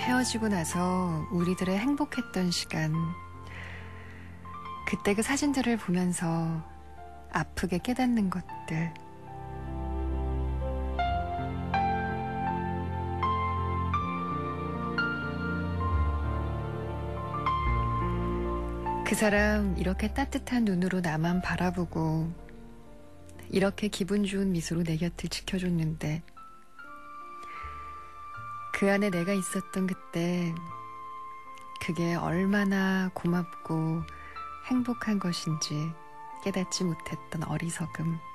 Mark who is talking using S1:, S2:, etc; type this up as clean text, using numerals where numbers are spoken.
S1: 헤어지고 나서 우리들의 행복했던 시간, 그때 그 사진들을 보면서 아프게 깨닫는 것들. 그 사람 이렇게 따뜻한 눈으로 나만 바라보고 이렇게 기분 좋은 미소로 내 곁을 지켜줬는데 그 안에 내가 있었던 그때 그게 얼마나 고맙고 행복한 것인지 깨닫지 못했던 어리석음.